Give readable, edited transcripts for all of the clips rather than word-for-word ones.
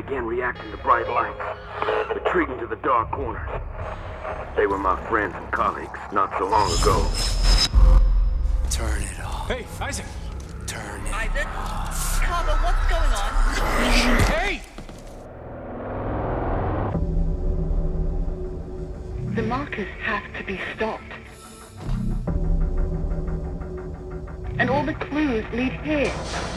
began reacting to bright lights, retreating to the dark corners. They were my friends and colleagues not so long ago. Turn it off. Hey, Isaac! Turn it Isaac? off. Carver, what's going on? Hey! The markers have to be stopped. And all the clues lead here.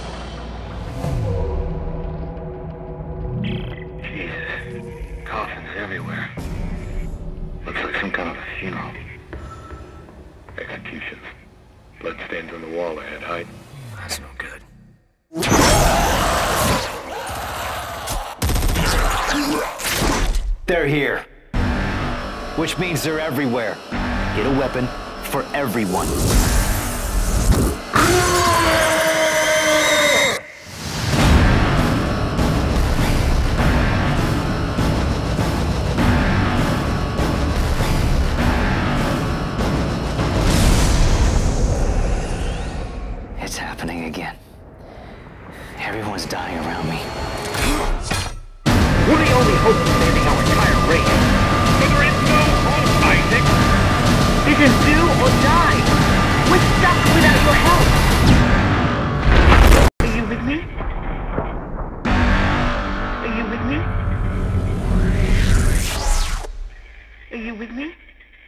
Jesus. Coffins everywhere. Looks like some kind of a funeral. Executions. Bloodstains on the wall ahead, Hyde. That's no good. They're here. Which means they're everywhere. Get a weapon for everyone. It's happening again. Everyone's dying around me. We're the only hope of saving our entire race. There is no hope, Isaac! It is do or die. We're stuck without your help. Are you with me? Are you with me? Are you with me?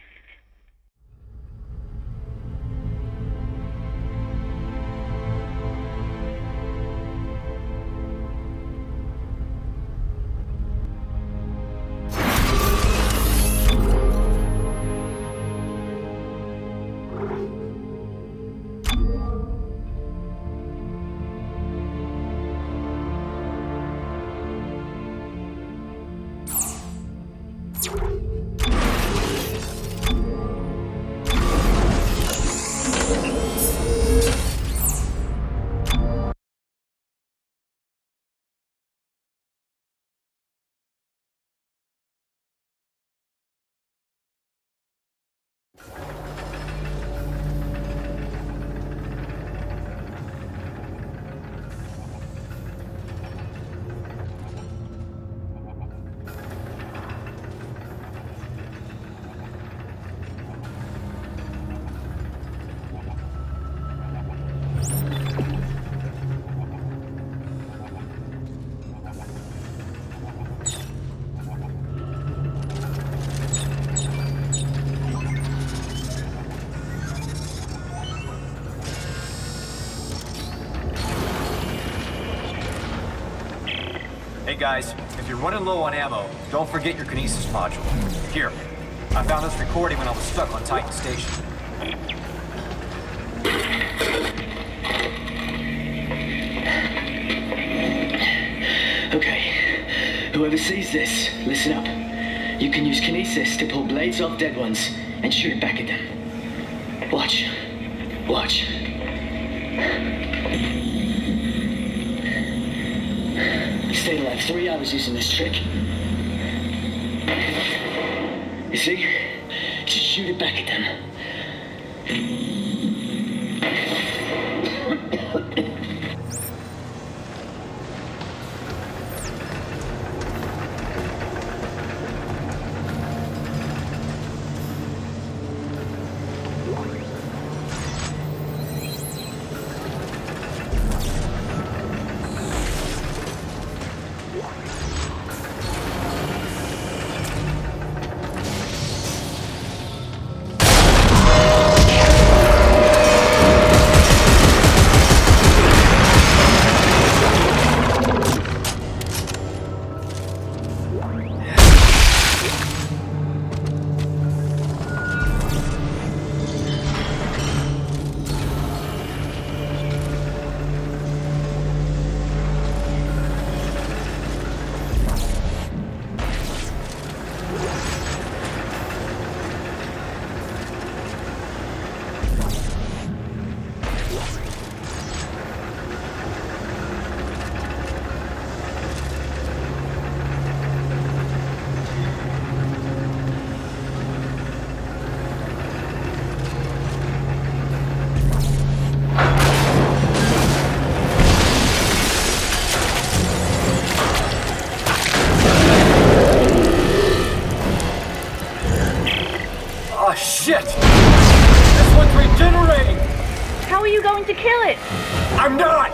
Hey guys, if you're running low on ammo, don't forget your kinesis module. Here, I found this recording when I was stuck on Titan Station. Okay, whoever sees this, listen up. You can use kinesis to pull blades off dead ones and shoot it back at them. Watch. Watch. Stayed alive 3 hours using this trick. You see? Just shoot it back at them. Shit! This one's regenerating! How are you going to kill it? I'm not!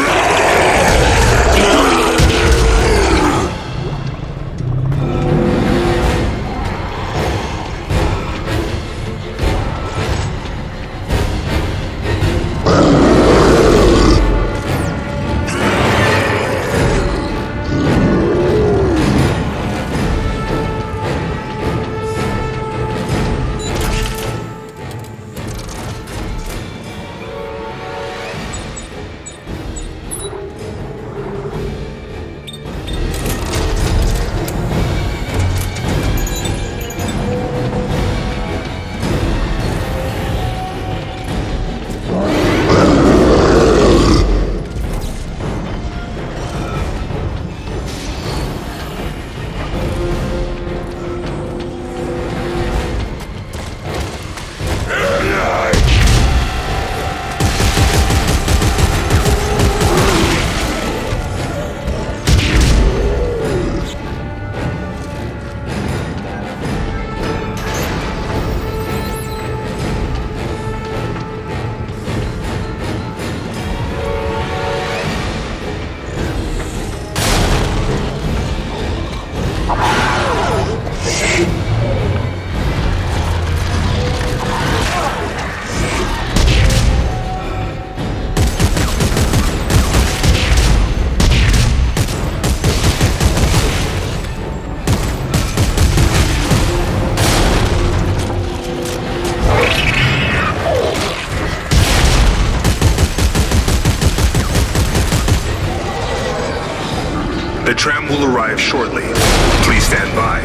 The tram will arrive shortly. Please stand by.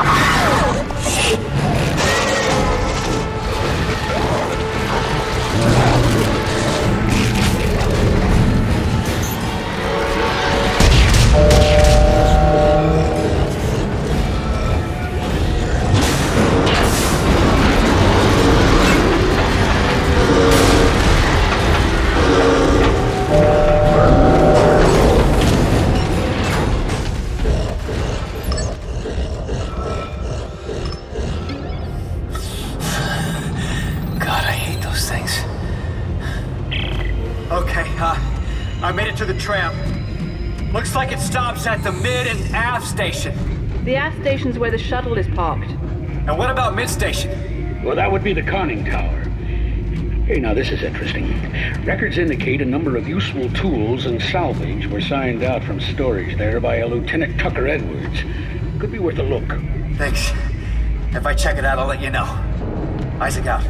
I made it to the tram. Looks like it stops at the mid and aft station. The aft station's where the shuttle is parked. And what about mid station? Well, that would be the conning tower. Hey, now this is interesting. Records indicate a number of useful tools and salvage were signed out from storage there by a Lieutenant Tucker Edwards. Could be worth a look. Thanks. If I check it out, I'll let you know. Isaac out.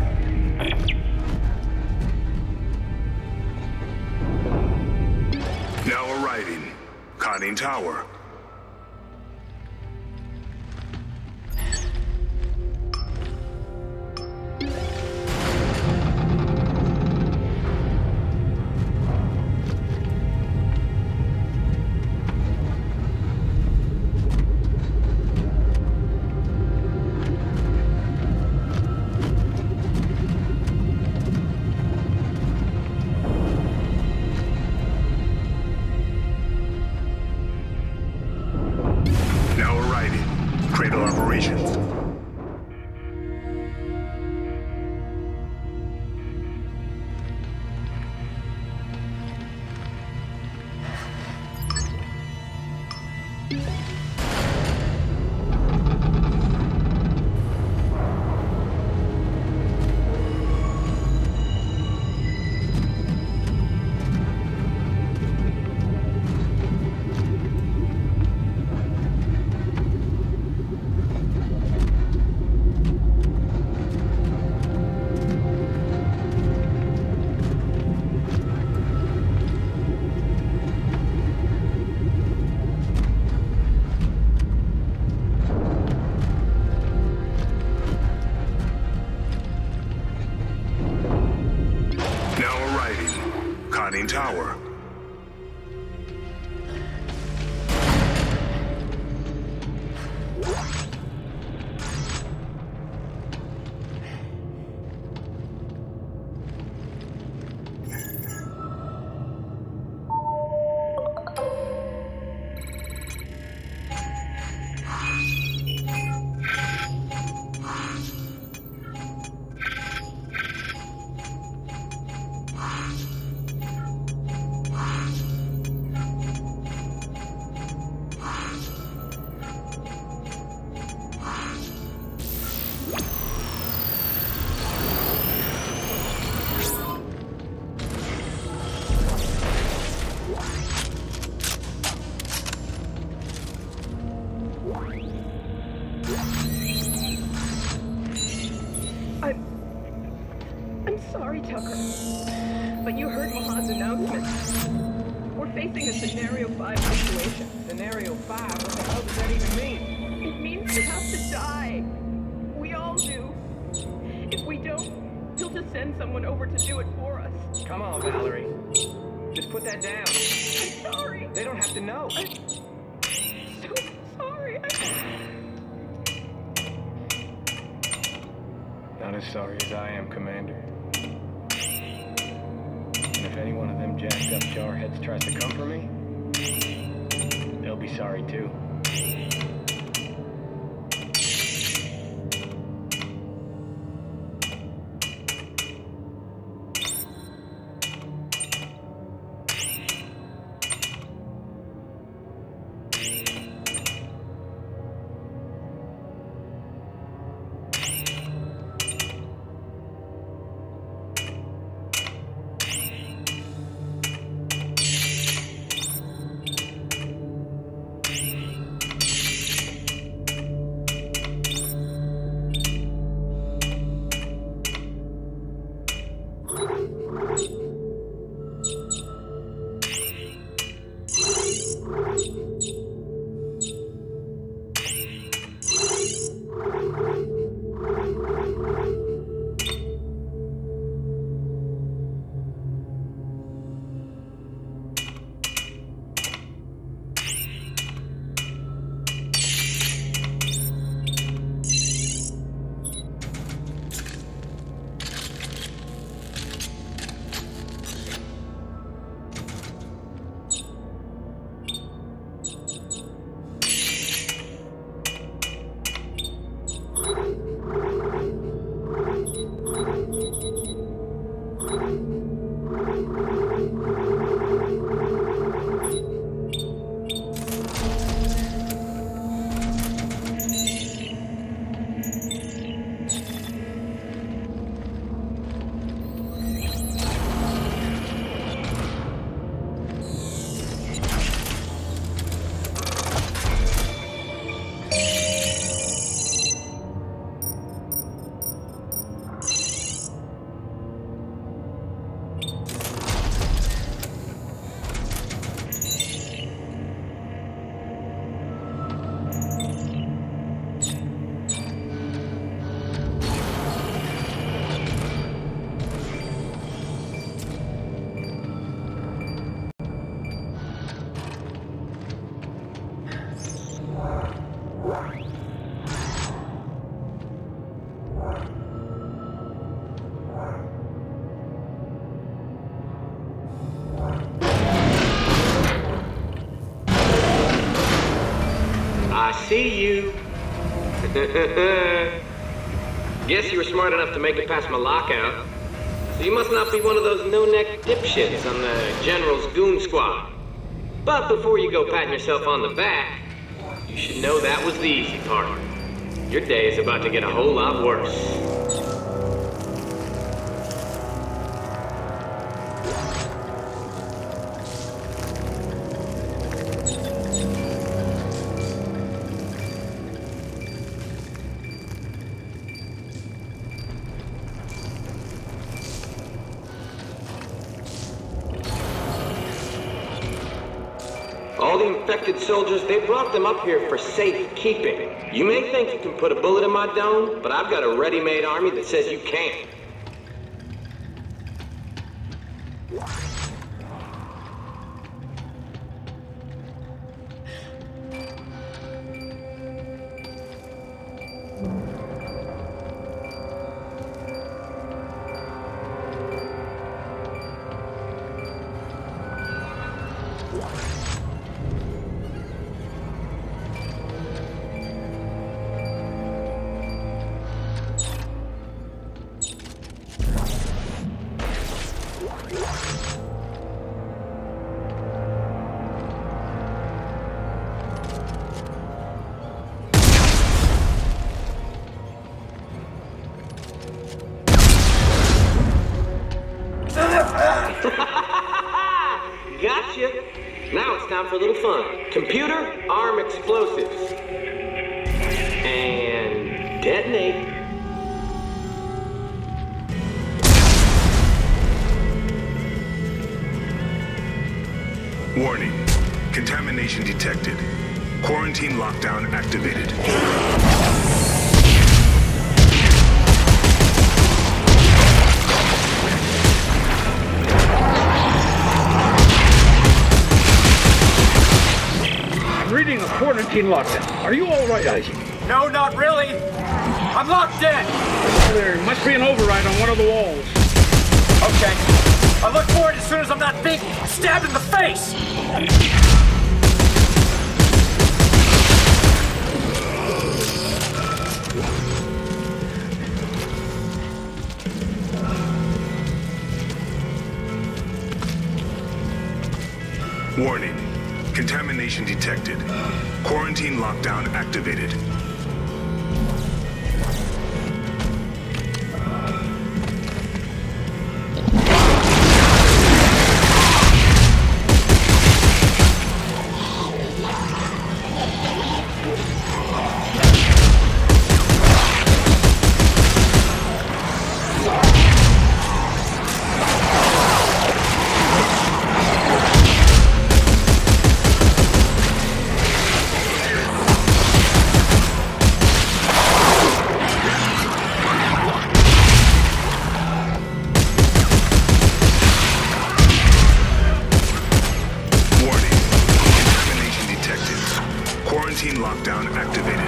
Now arriving. Conning tower. Cradle operations. Conning tower. But you heard Mahad's announcement. We're facing a Scenario 5 situation. Scenario 5? What the hell does that even mean? It means we have to die. We all do. If we don't, he'll just send someone over to do it for us. Come on, Valerie. Just put that down. I'm sorry. They don't have to know. I'm so sorry. Not as sorry as I am, Commander. And if any one of them jacked up jarheads tries to come for me, they'll be sorry too. See you. Guess you were smart enough to make it past my lockout. So you must not be one of those no-neck dipshits on the General's goon squad. But before you go patting yourself on the back, you should know that was the easy part. Your day is about to get a whole lot worse. All the infected soldiers, they brought them up here for safekeeping. You may think you can put a bullet in my dome, but I've got a ready-made army that says you can't. Gotcha! Now it's time for a little fun. Computer, arm explosives. And detonate. Warning. Contamination detected. Quarantine lockdown activated. I'm reading a quarantine lockdown. Are you all right, Isaac? No, not really. I'm locked in. There must be an override on one of the walls. Okay. I look for it as soon as I'm not being stabbed in the face. Warning. Contamination detected. Quarantine lockdown activated. Lockdown activated.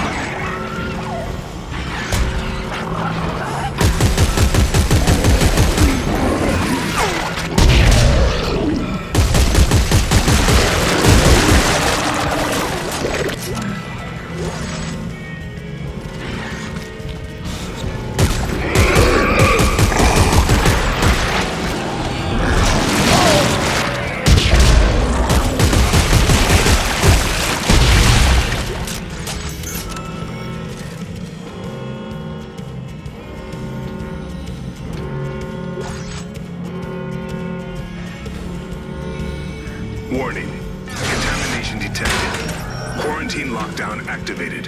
Warning. Contamination detected. Quarantine lockdown activated.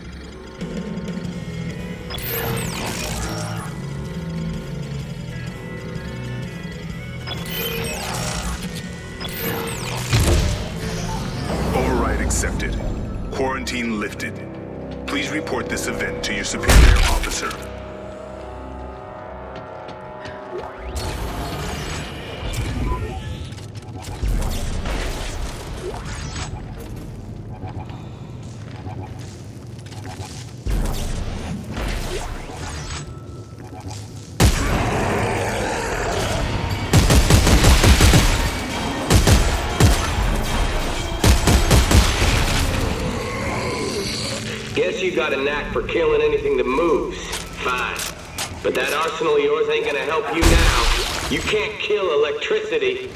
Override accepted. Quarantine lifted. Please report this event to your superior officer. Guess you got a knack for killing anything that moves. Fine. But that arsenal of yours ain't gonna help you now. You can't kill electricity.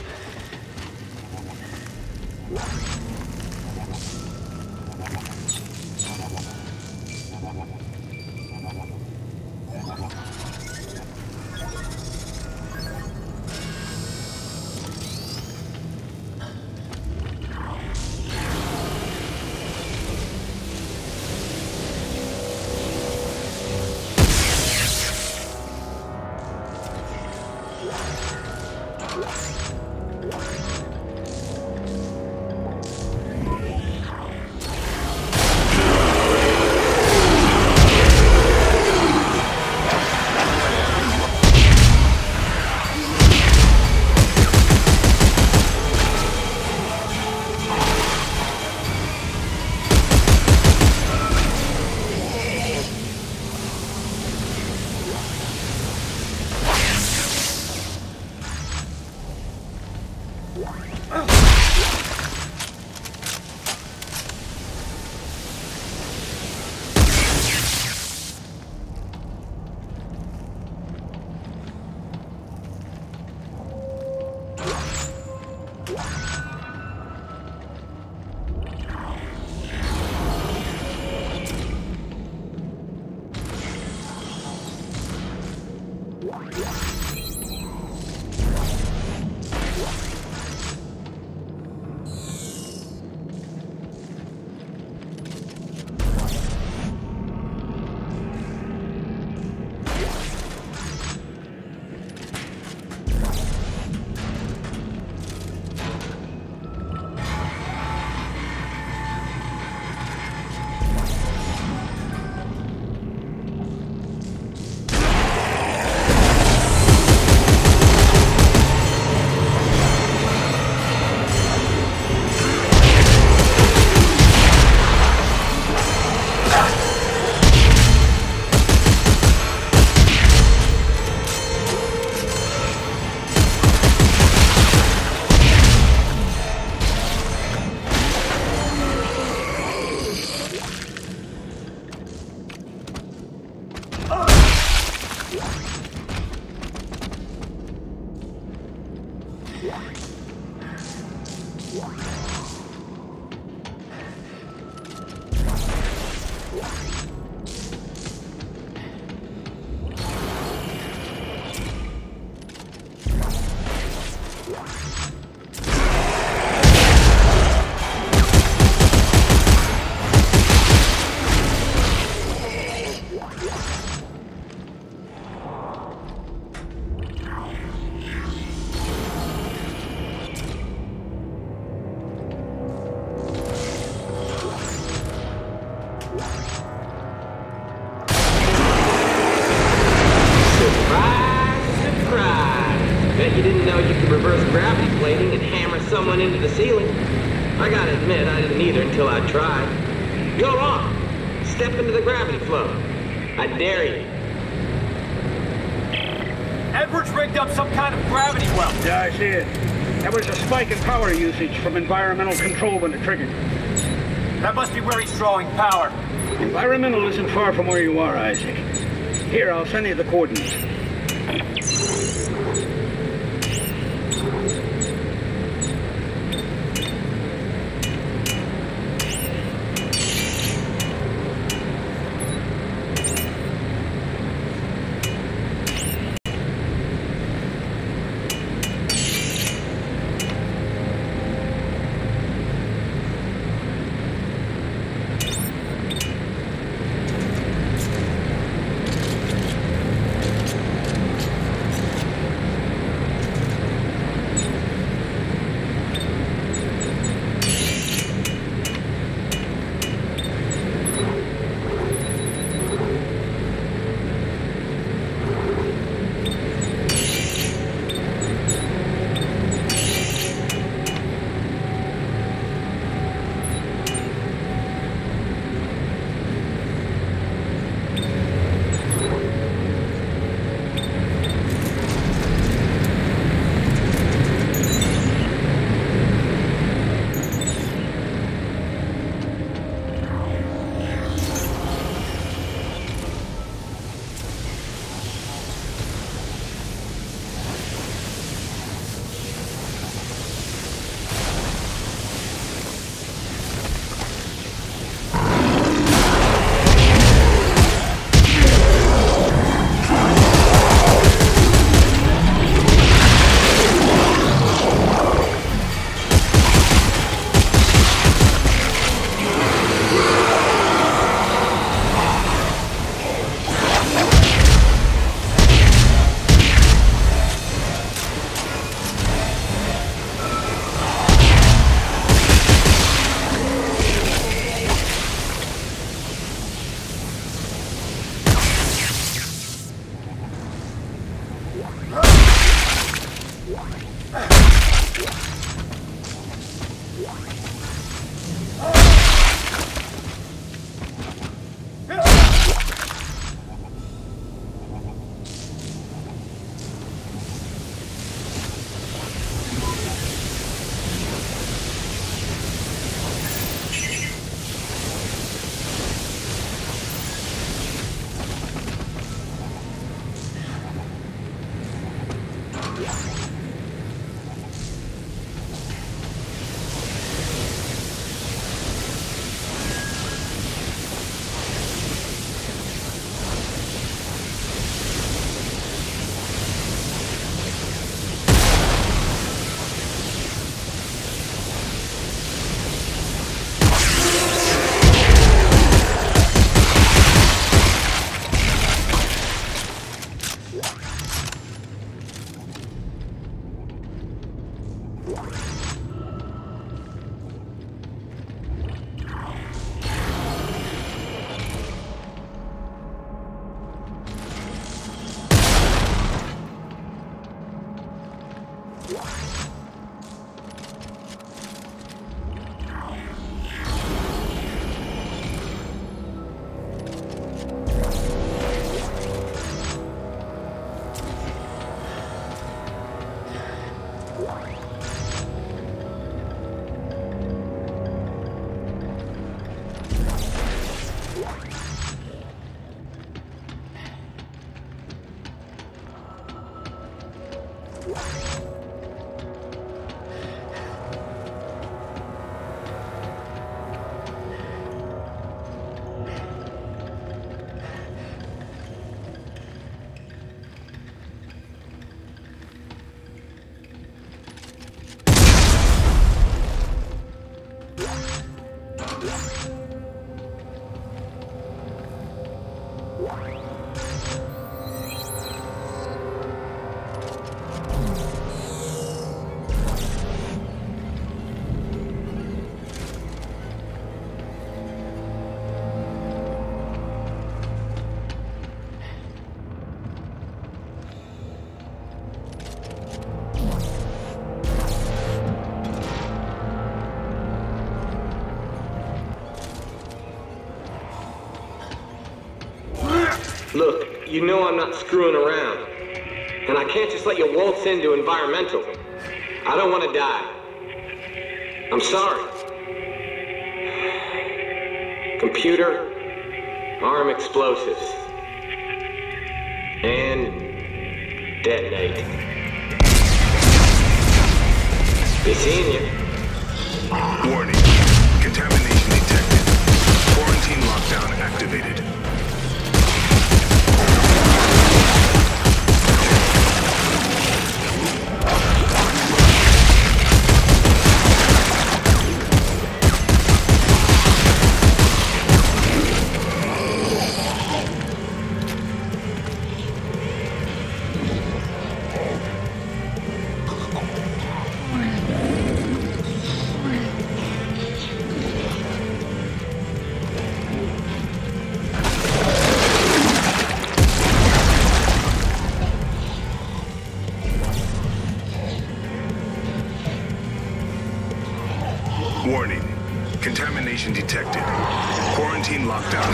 didn't know you could reverse gravity plating and hammer someone into the ceiling. I gotta admit, I didn't either until I tried. Go on. Step into the gravity flow. I dare you. Edwards rigged up some kind of gravity well. Yeah, I see it. There was a spike in power usage from environmental control when it triggered. That must be where he's drawing power. Environmental isn't far from where you are, Isaac. Here, I'll send you the coordinates. Look, you know I'm not screwing around. And I can't just let you waltz into environmental. I don't want to die. I'm sorry. Computer, arm explosives. And detonate. Be seeing you. Warning. Contamination detected. Quarantine lockdown activated. Warning. Contamination detected. Quarantine lockdown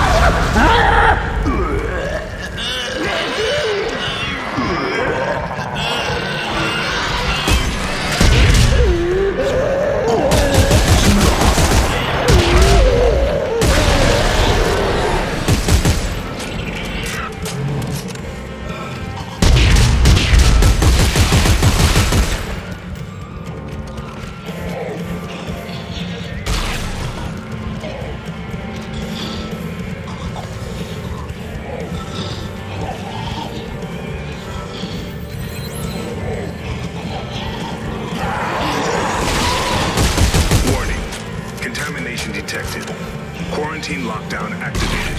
detected. Quarantine lockdown activated.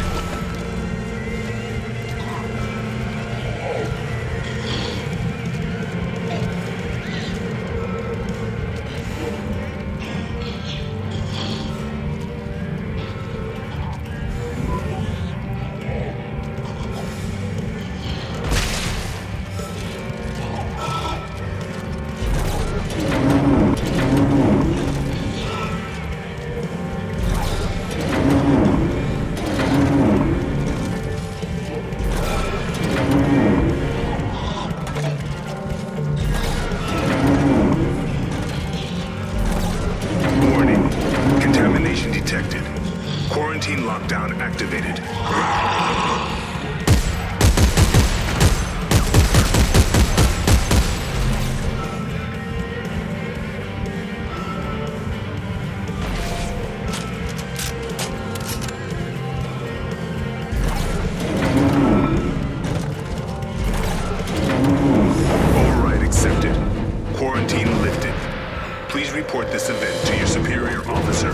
Detected. Quarantine lockdown activated. Override accepted. Quarantine lifted. Please report this event to your superior officer.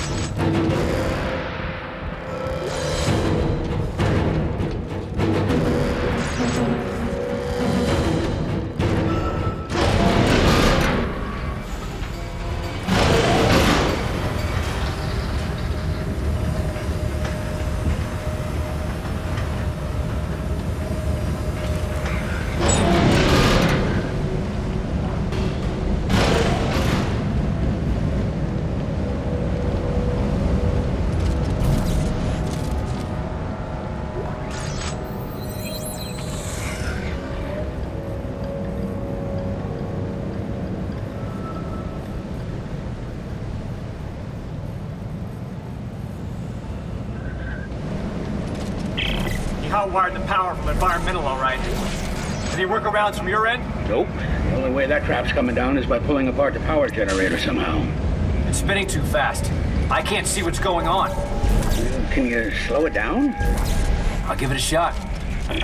Hotwired the power from environmental, all right. Any workarounds from your end? Nope. The only way that crap's coming down is by pulling apart the power generator somehow. It's spinning too fast. I can't see what's going on. Can you slow it down? I'll give it a shot. I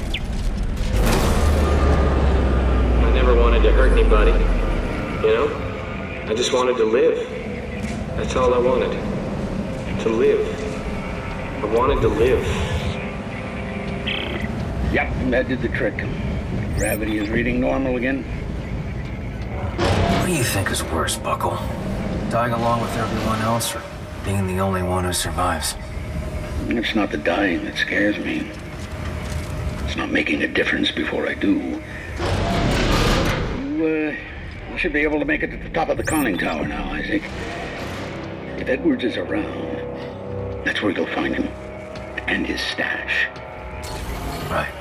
never wanted to hurt anybody. You know? I just wanted to live. That's all I wanted. To live. I wanted to live. Yep, that did the trick. Gravity is reading normal again. What do you think is worse, Buckle? Dying along with everyone else, or being the only one who survives? It's not the dying that scares me. It's not making a difference before I do. You should be able to make it to the top of the conning tower now, Isaac. If Edwards is around, that's where you'll find him. And his stash. Right.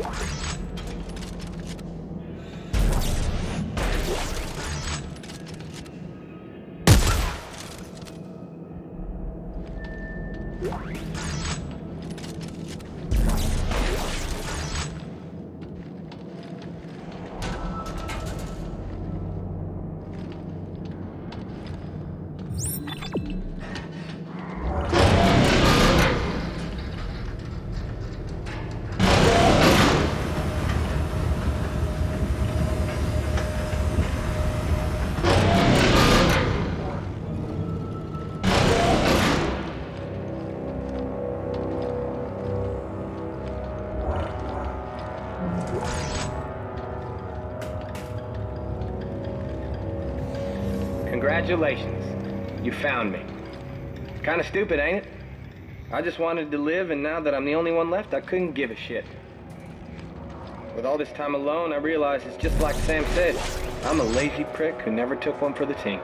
Congratulations. You found me. Kinda stupid, ain't it? I just wanted to live, and now that I'm the only one left, I couldn't give a shit. With all this time alone, I realize it's just like Sam said. I'm a lazy prick who never took one for the team.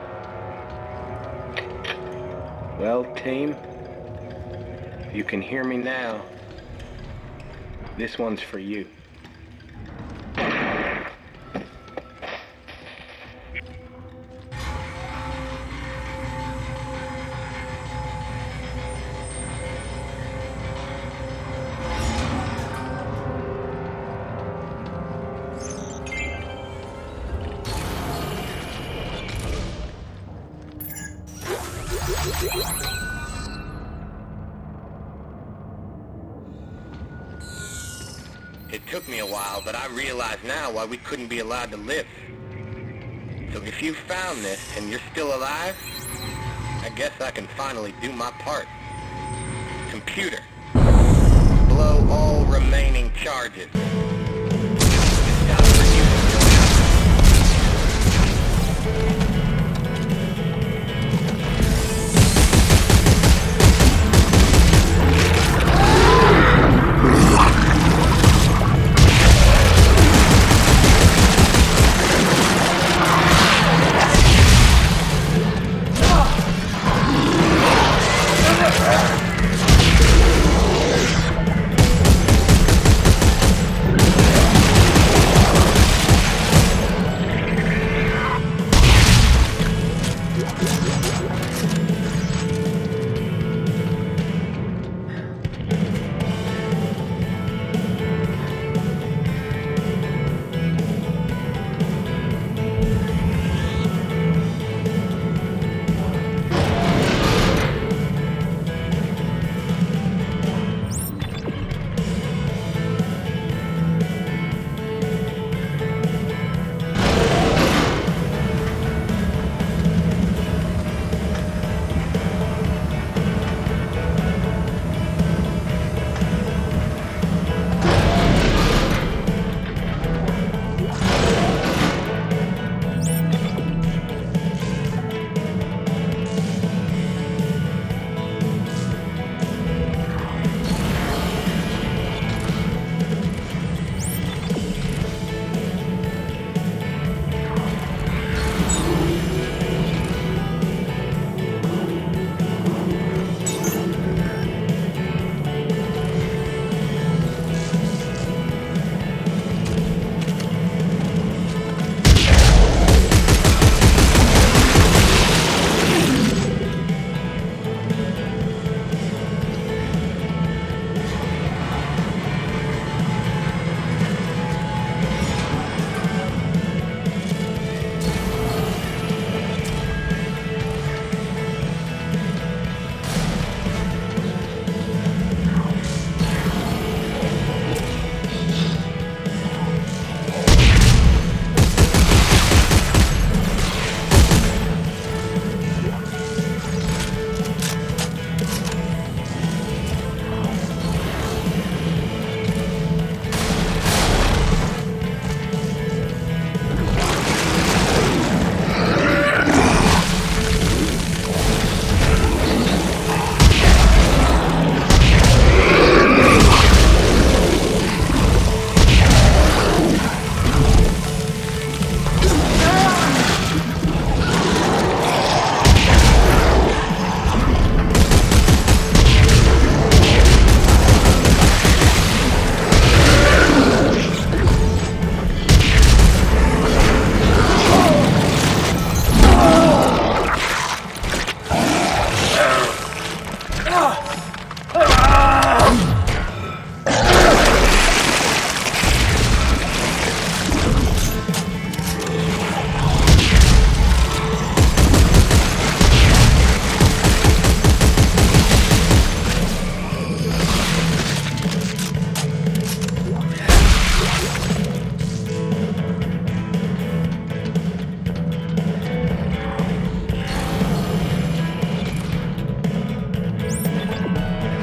Well, team, if you can hear me now, this one's for you. It took me a while, but I realize now why we couldn't be allowed to live. So if you found this and you're still alive, I guess I can finally do my part. Computer, blow all remaining charges.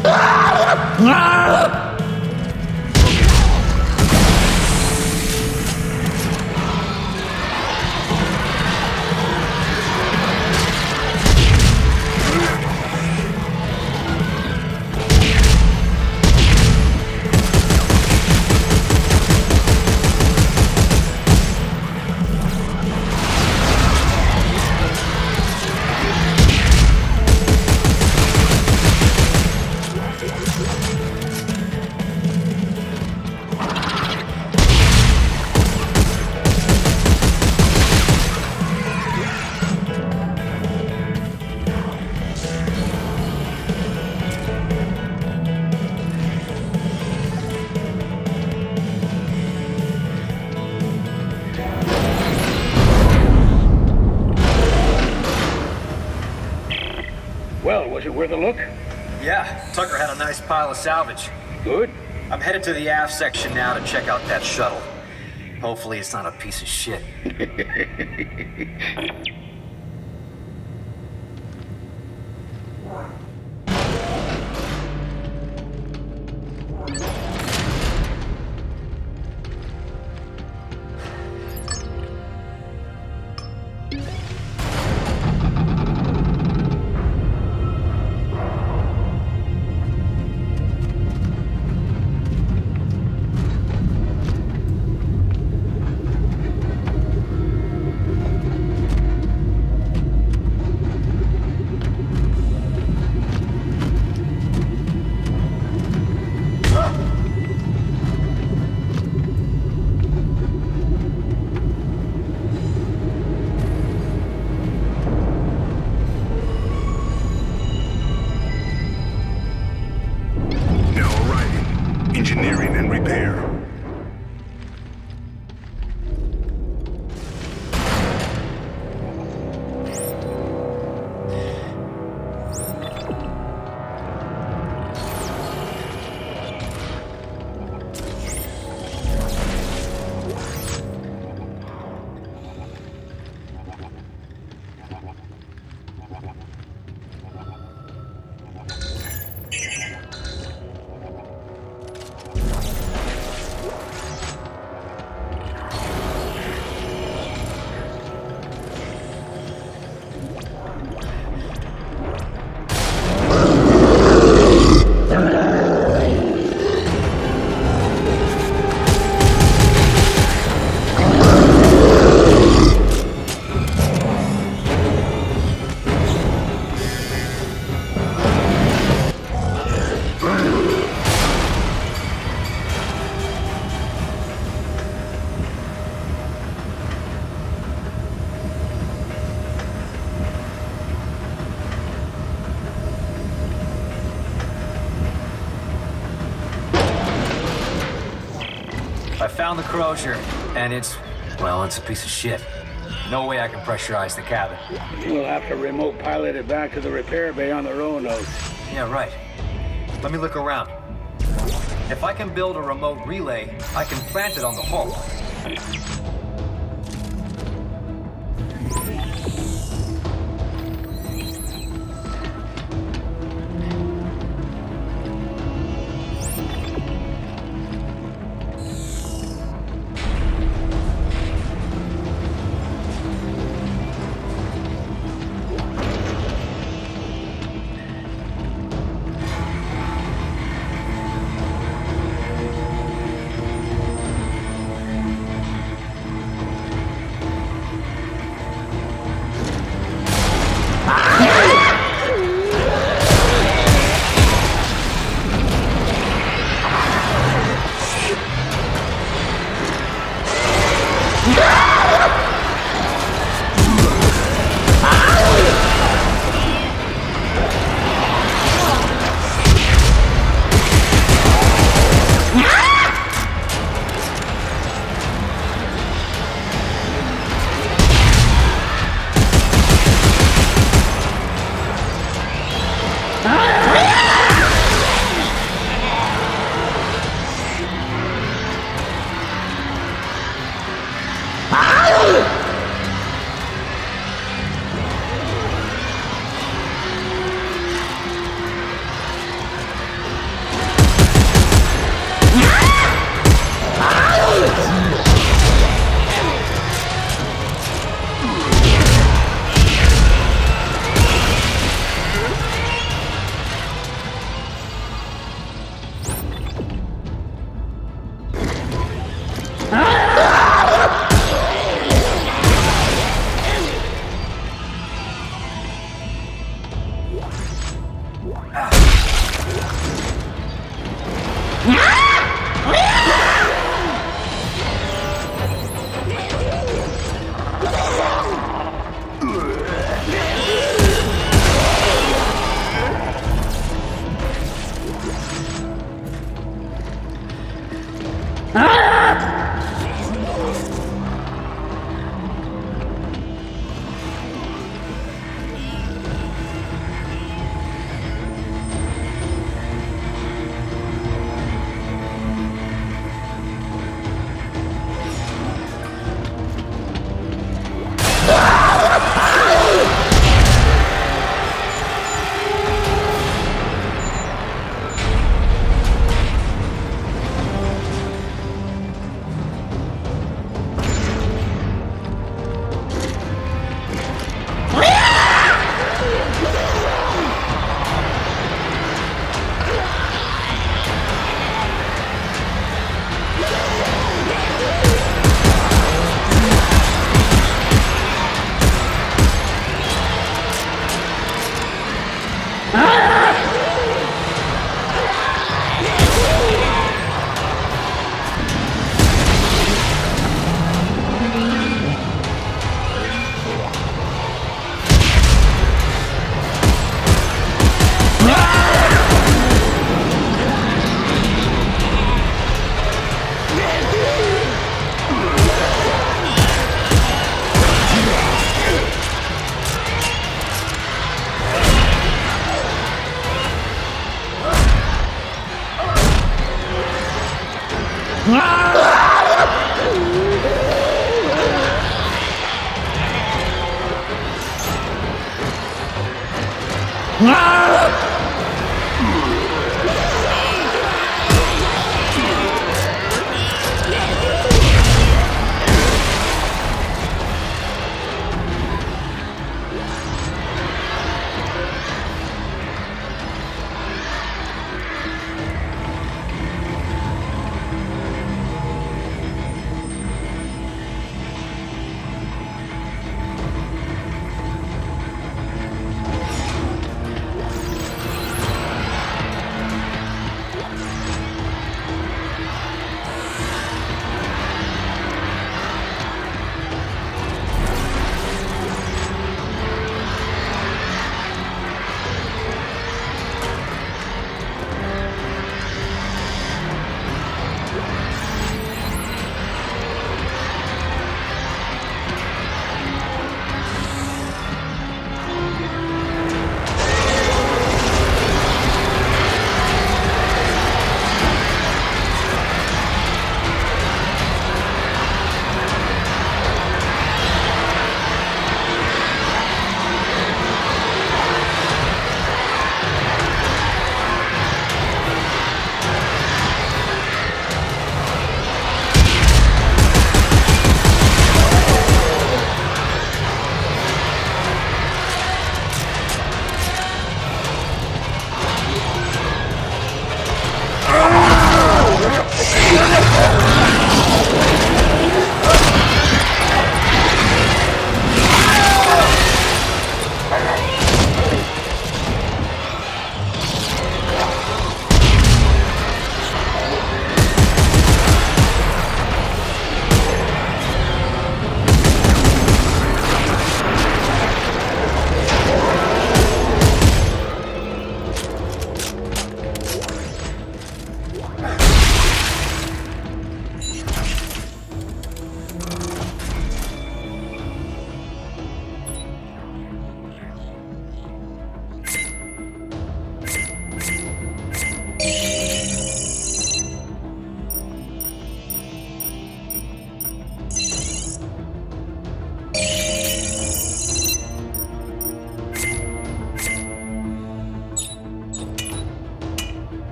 Well, was it worth a look? Yeah, Tucker had a nice pile of salvage. Good. I'm headed to the aft section now to check out that shuttle. Hopefully it's not a piece of shit. Engineering and repair. I found the Crozier, and it's a piece of shit. No way I can pressurize the cabin. We'll have to remote pilot it back to the repair bay on the Roanoke. Yeah, right. Let me look around. If I can build a remote relay, I can plant it on the hull.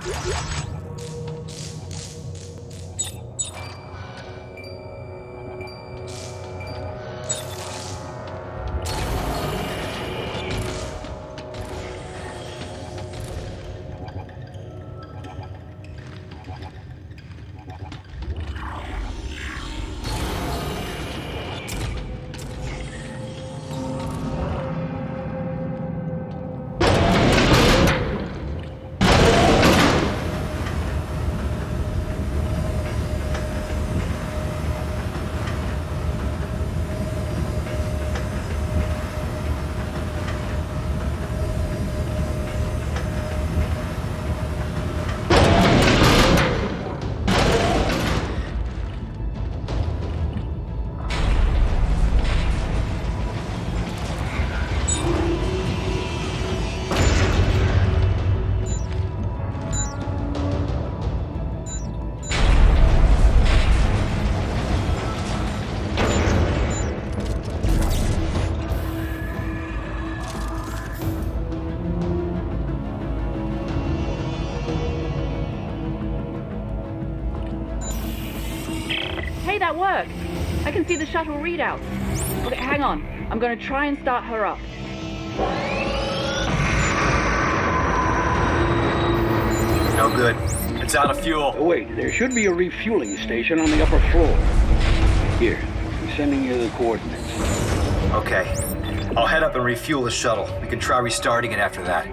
Hey, that worked. I can see the shuttle readout. Okay, hang on. I'm gonna try and start her up. No good. It's out of fuel. Oh, wait, there should be a refueling station on the upper floor. Here, I'm sending you the coordinates. Okay. I'll head up and refuel the shuttle. We can try restarting it after that.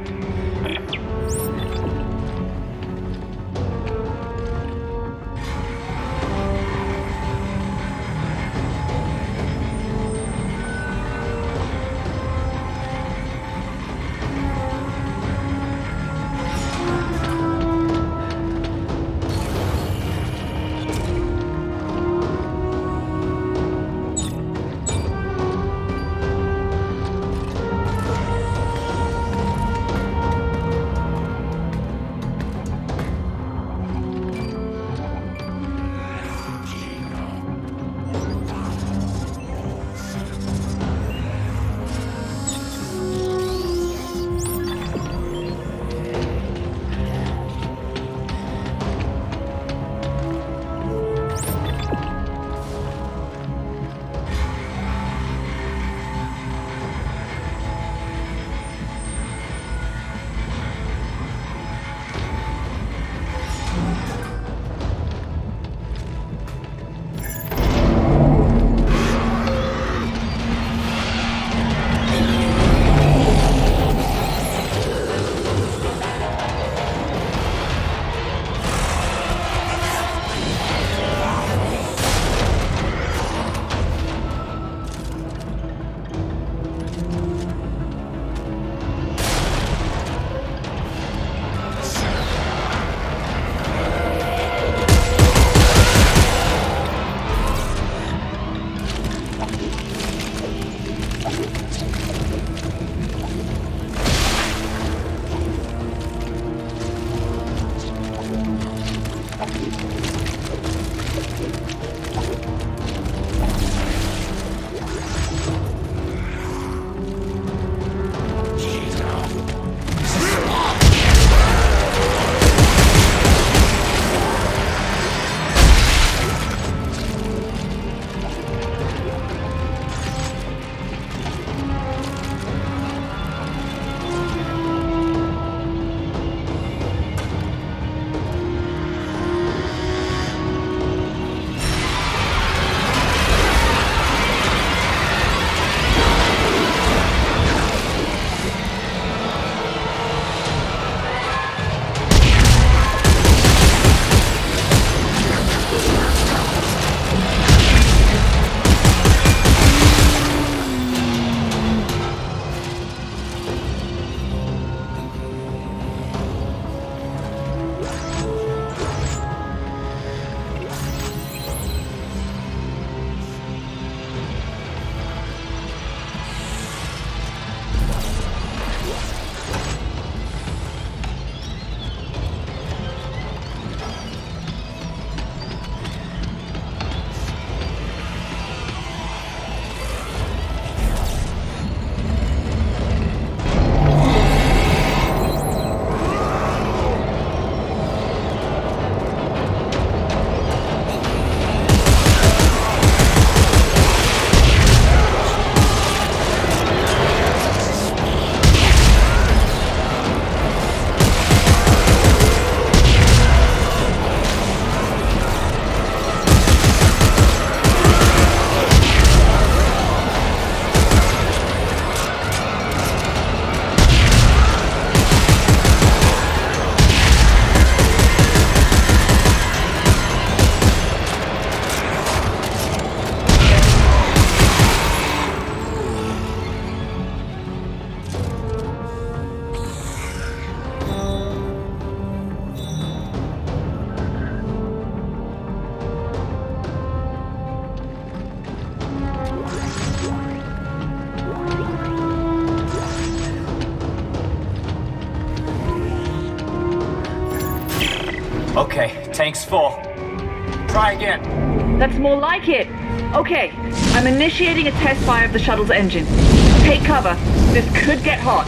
Okay, tank's full. Try again. That's more like it. Okay, I'm initiating a test fire of the shuttle's engine. Take cover. This could get hot.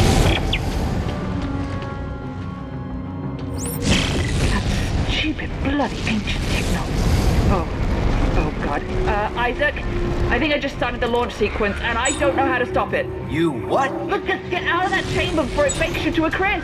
That stupid, bloody ancient techno. Oh God. Isaac, I think I just started the launch sequence, and I don't know how to stop it. You what? Look, just get out of that chamber before it bakes you to a crisp.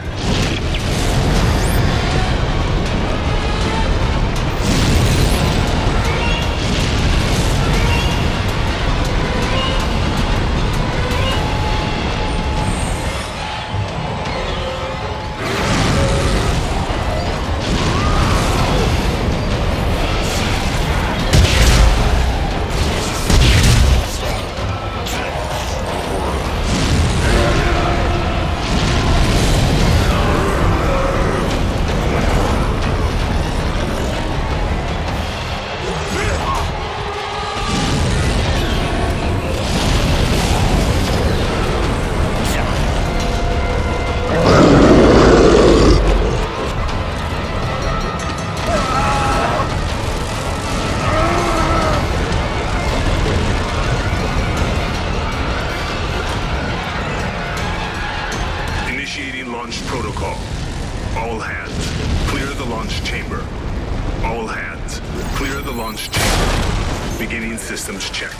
Systems check.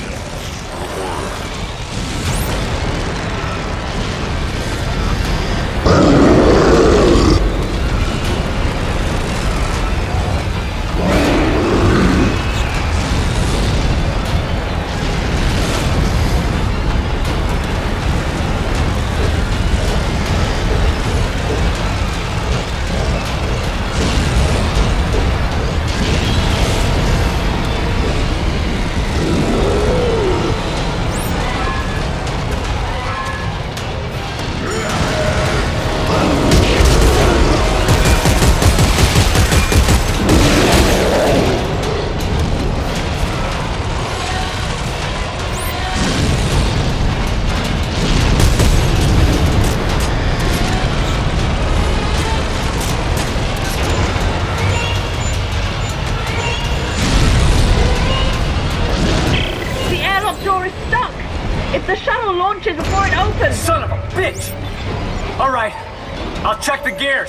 Before it opens! Son of a bitch! Alright, I'll check the gears.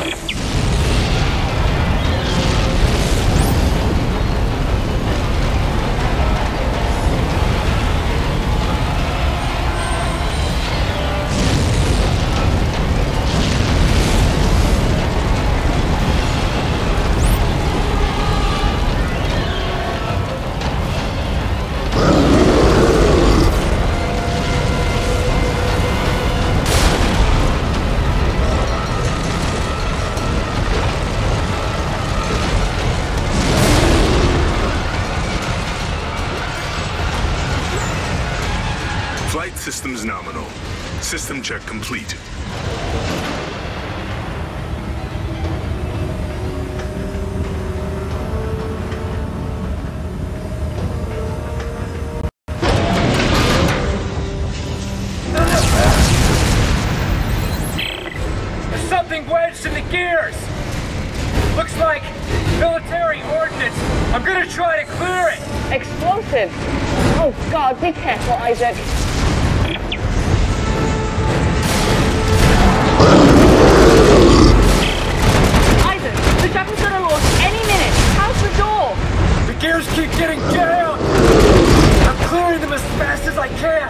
Systems nominal. System check complete. There's something wedged in the gears! Looks like military ordnance. I'm gonna try to clear it! Explosive! Oh God, be careful, Isaac. The shuttle's gonna launch any minute. How's the door? The gears keep getting jammed. I'm clearing them as fast as I can.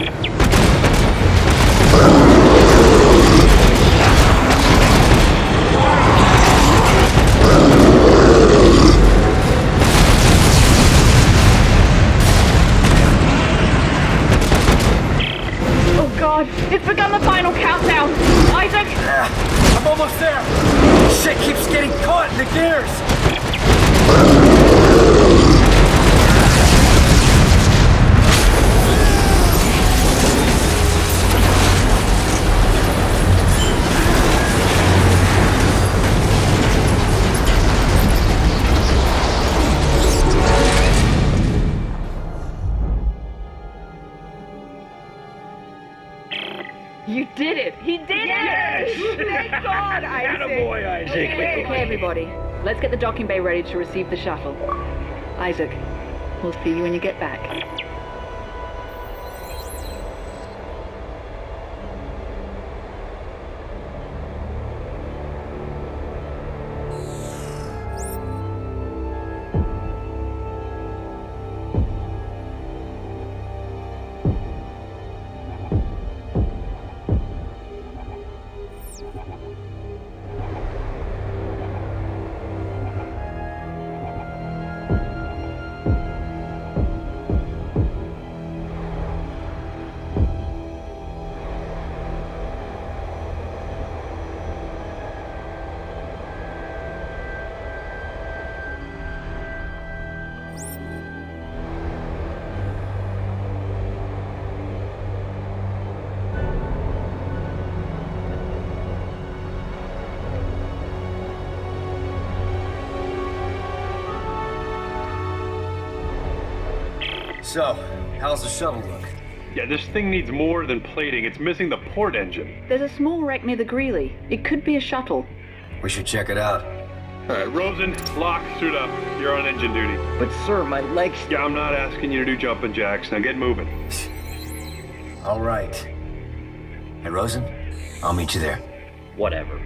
Oh God, it's begun the final countdown. Isaac? I'm almost there. Shit keeps getting caught in the gears. You did it! He did it! Yes! Thank God, Isaac! Attaboy, Isaac. Okay, everybody. Let's get the docking bay ready to receive the shuttle. Isaac, we'll see you when you get back. So, how's the shuttle look? Yeah, this thing needs more than plating. It's missing the port engine. There's a small wreck near the Greeley. It could be a shuttle. We should check it out. All right, Rosen, lock, suit up. You're on engine duty. But sir, my legs... Yeah, I'm not asking you to do jumping jacks. Now get moving. All right. Hey, Rosen, I'll meet you there. Whatever.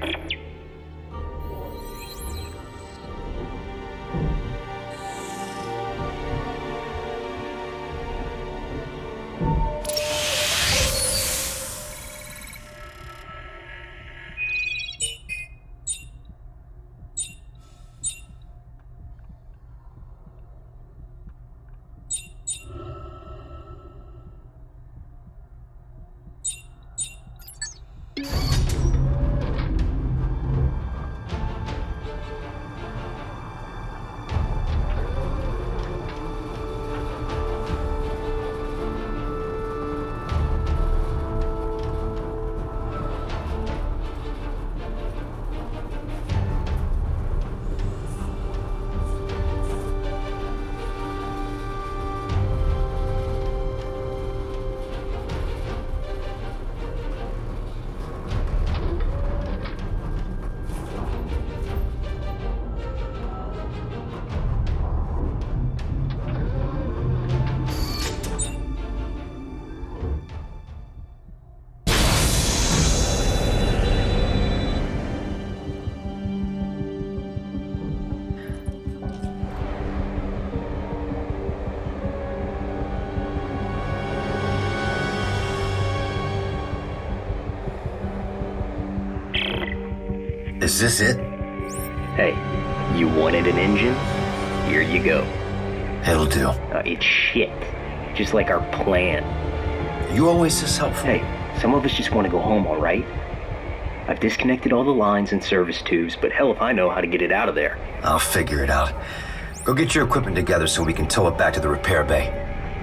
Is this it? Hey, you wanted an engine? Here you go. It'll do. It's shit. Just like our plan. You always this helpful. Hey, some of us just want to go home, all right? I've disconnected all the lines and service tubes, but hell if I know how to get it out of there. I'll figure it out. Go get your equipment together so we can tow it back to the repair bay.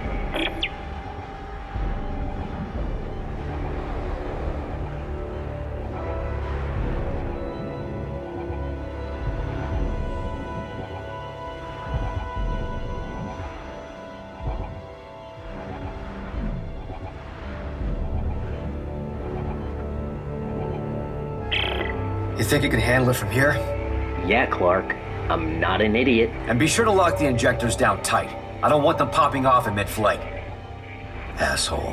You think you can handle it from here? Yeah, Clark. I'm not an idiot. And be sure to lock the injectors down tight. I don't want them popping off in mid-flight. Asshole.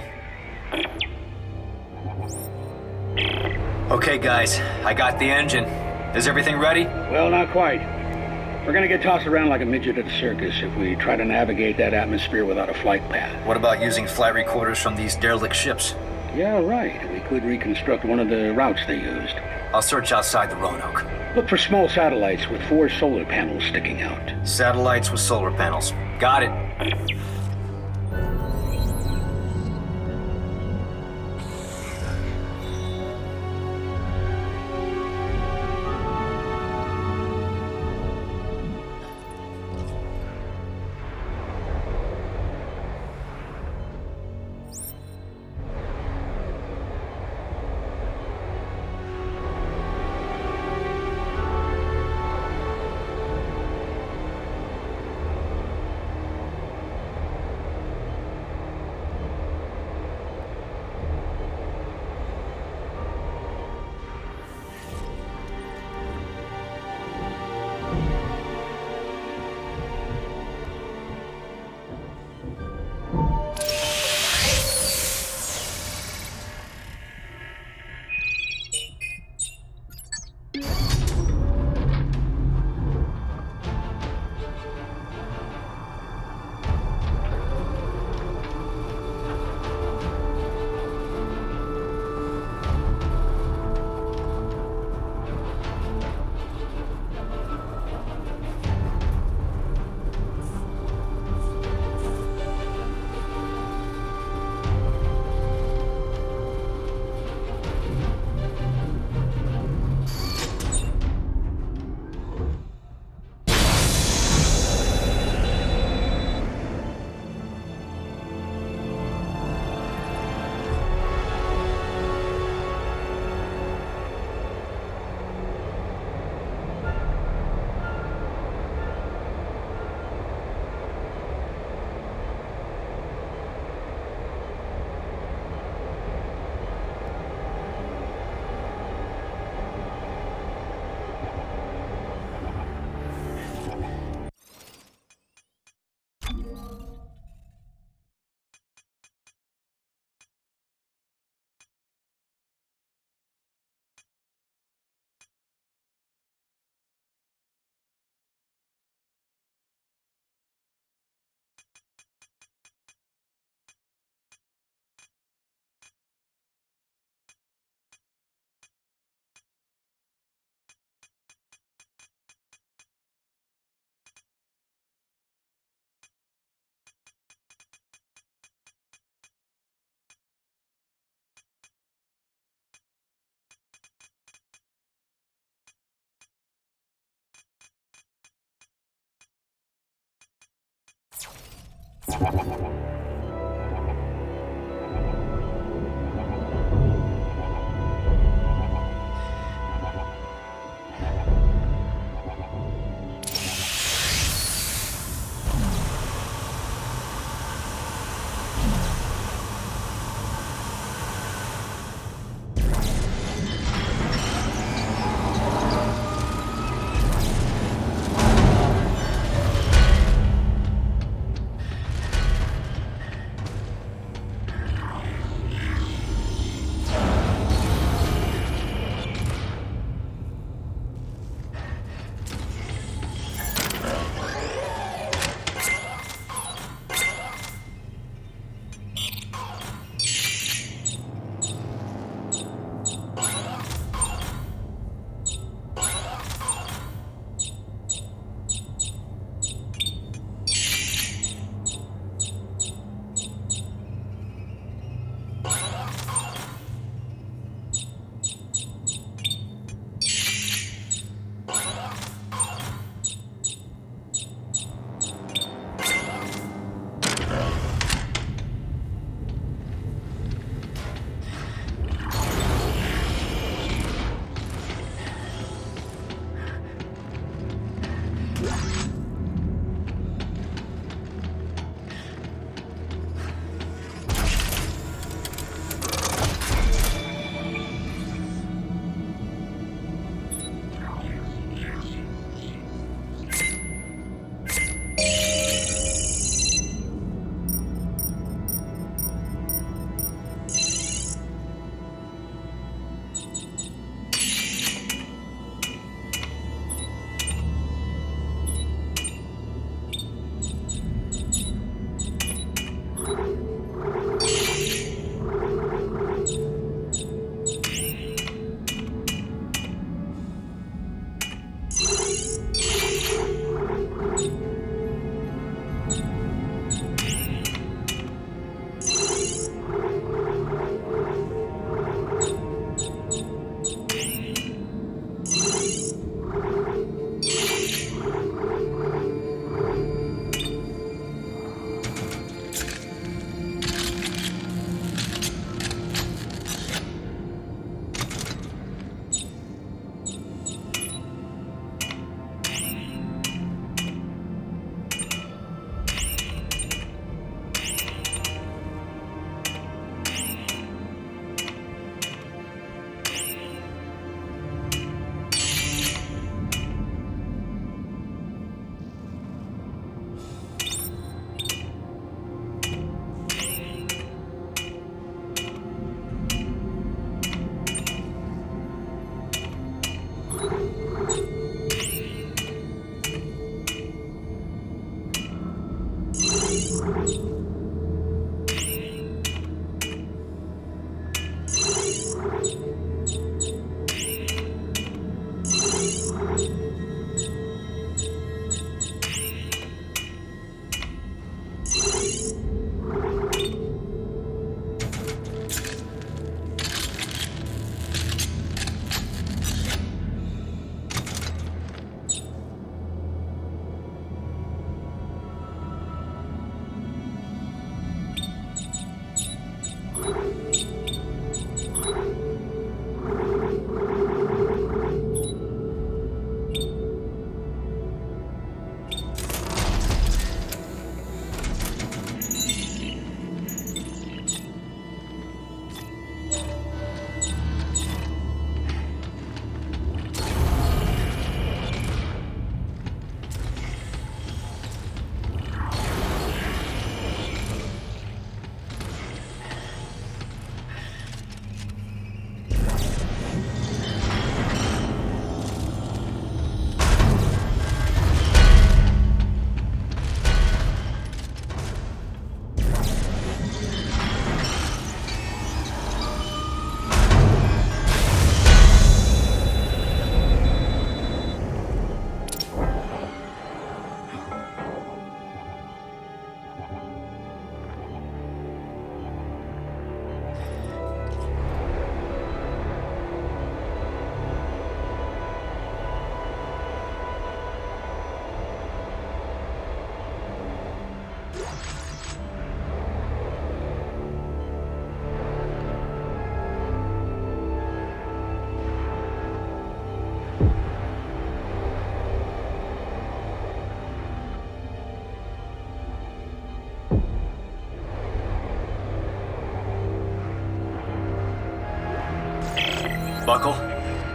Okay, guys. I got the engine. Is everything ready? Well, not quite. We're gonna get tossed around like a midget at a circus if we try to navigate that atmosphere without a flight path. What about using flight recorders from these derelict ships? Yeah, right. We could reconstruct one of the routes they used. I'll search outside the Roanoke. Look for small satellites with 4 solar panels sticking out. Satellites with solar panels. Got it.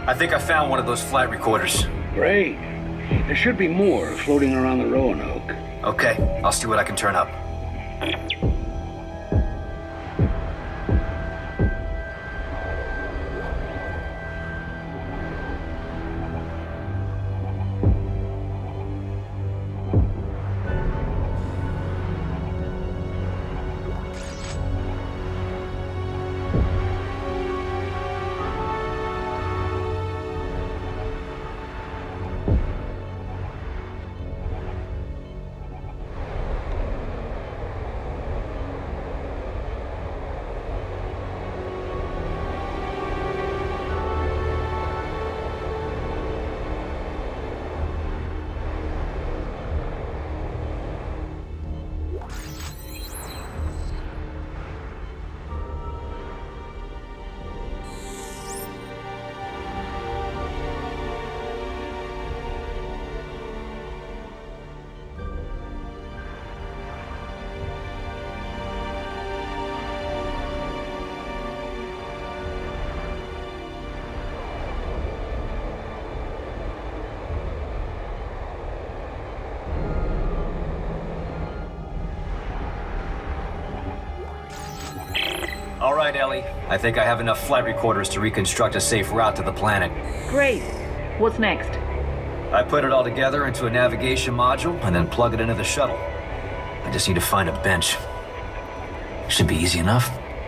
I think I found one of those flight recorders. Great. There should be more floating around the Roanoke. Okay, I'll see what I can turn up. All right, Ellie. I think I have enough flight recorders to reconstruct a safe route to the planet. Great. What's next? I put it all together into a navigation module and then plug it into the shuttle. I just need to find a bench. Should be easy enough.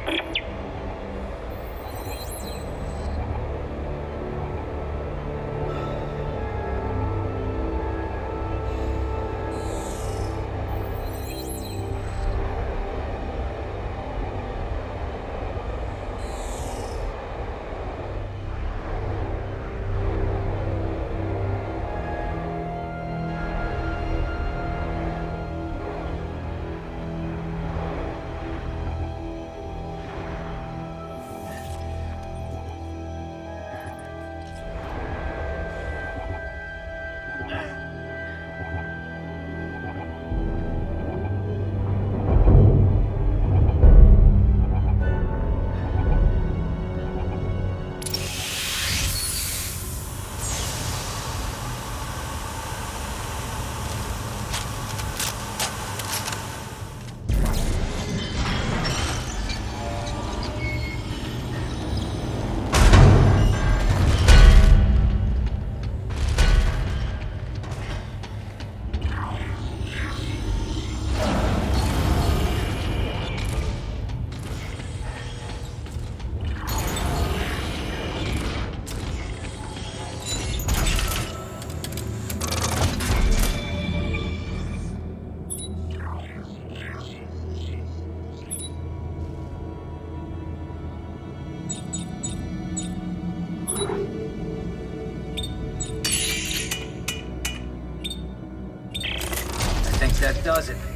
That does it.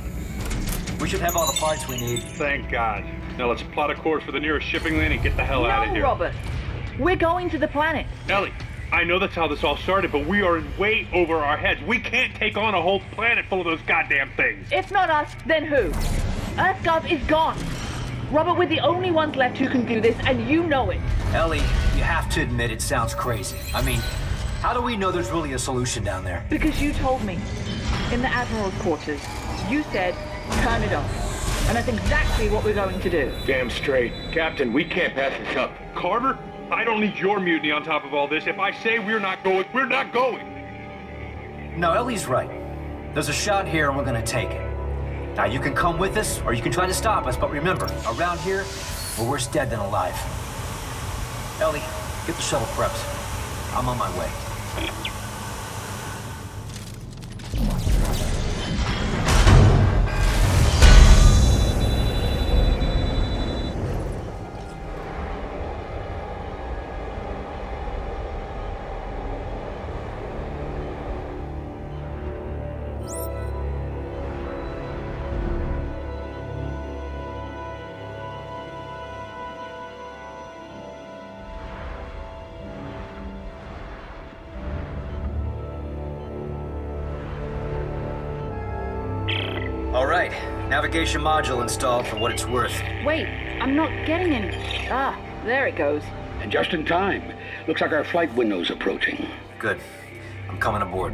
We should have all the parts we need. Thank God. Now let's plot a course for the nearest shipping lane and get the hell out of here. No, Robert. We're going to the planet. Ellie, I know that's how this all started, but we are way over our heads. We can't take on a whole planet full of those goddamn things. If not us, then who? EarthGov is gone. Robert, we're the only ones left who can do this, and you know it. Ellie, you have to admit it sounds crazy. I mean, how do we know there's really a solution down there? Because you told me. In the Admiral's quarters. You said, turn it off. And that's exactly what we're going to do. Damn straight. Captain, we can't pass this up. Carter, I don't need your mutiny on top of all this. If I say we're not going, we're not going. No, Ellie's right. There's a shot here and we're gonna take it. Now, you can come with us, or you can try to stop us, but remember, around here, we're worse dead than alive. Ellie, get the shuttle prepped. I'm on my way. All right, navigation module installed for what it's worth. Wait, I'm not getting any. Ah, there it goes. And just in time. Looks like our flight window's approaching. Good. I'm coming aboard.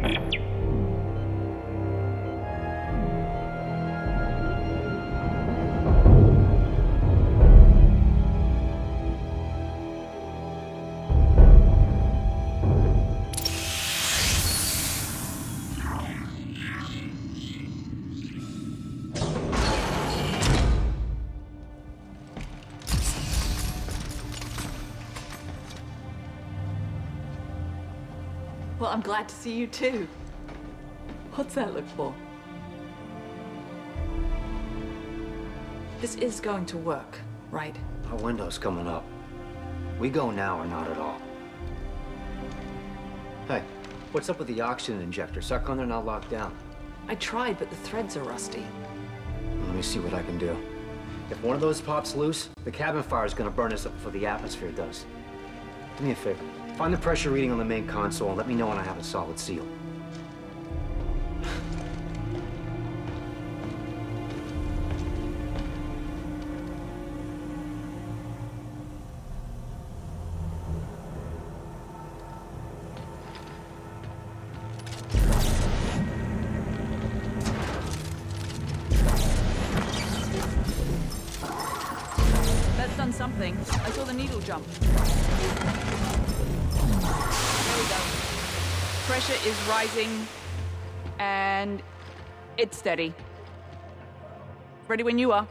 Well, I'm glad to see you too. What's that look for? This is going to work, right? Our window's coming up. We go now or not at all. Hey, what's up with the oxygen injector? Suck on, they're not locked down. I tried, but the threads are rusty. Let me see what I can do. If one of those pops loose, the cabin fire is gonna burn us up before the atmosphere does. Do me a favor. Find the pressure reading on the main console and let me know when I have a solid seal. That's done something. I saw the needle jump. There we go. Pressure is rising, and it's steady. Ready when you are.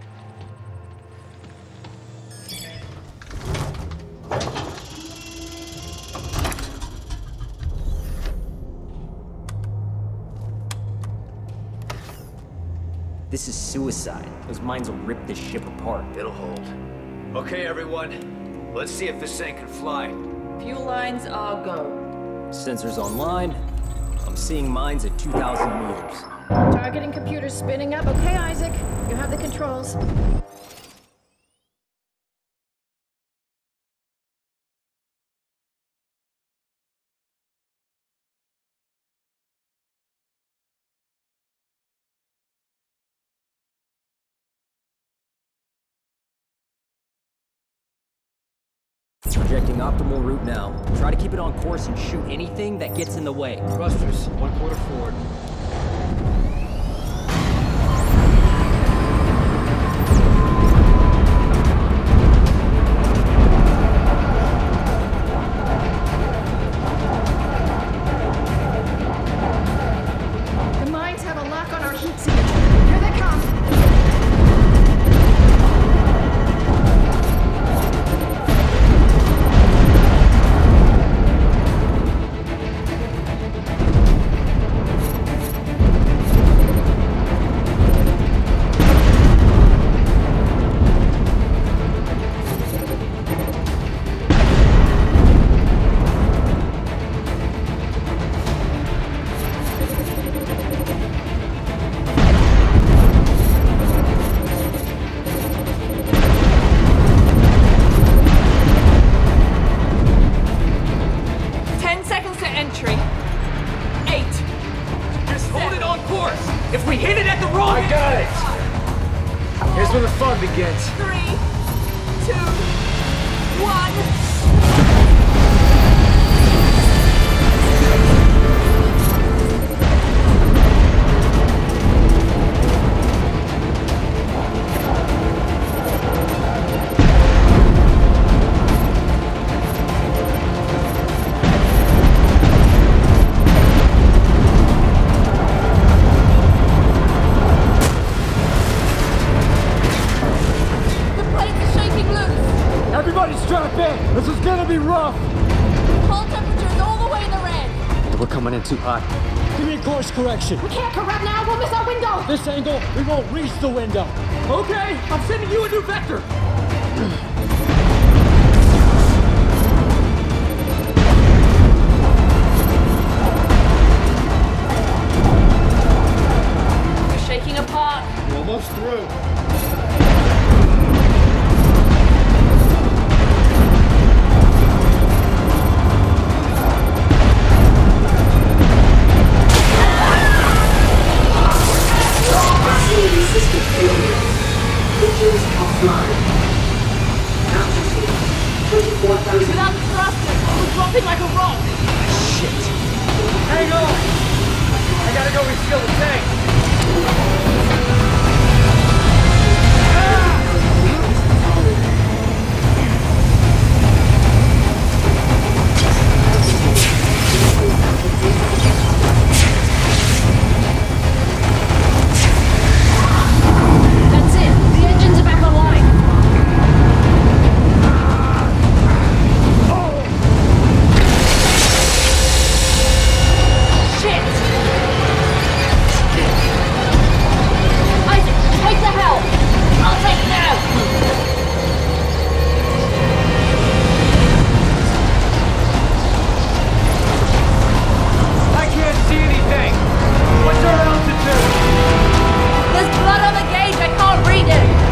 This is suicide. Those mines will rip this ship apart. It'll hold. Okay, everyone. Let's see if this thing can fly. Fuel lines are go. Sensors online. I'm seeing mines at 2,000 meters. Targeting computers spinning up. Okay, Isaac. You have the controls. Projecting optimal route now. Try to keep it on course and shoot anything that gets in the way. Thrusters, 1/4 forward. The mines have a lock on our heat signature. Here they come. Here's where the fun begins. 3, 2, 1. This is gonna be rough! Hull temperature's all the way in the red! We're coming in too hot. Give me a course correction. We can't correct now, we'll miss our window! This angle, we won't reach the window. Okay, I'm sending you a new vector! We're shaking apart. We're almost through. 'System failure. Engines offline. melting like a rock! Shit. Hang on! I gotta go refill the tank. That's it. The engines are back online. Shit! Isaac, take the helm! I'll take now! I can't see anything! What's our altitude? There's blood on the gauge, I can't read it!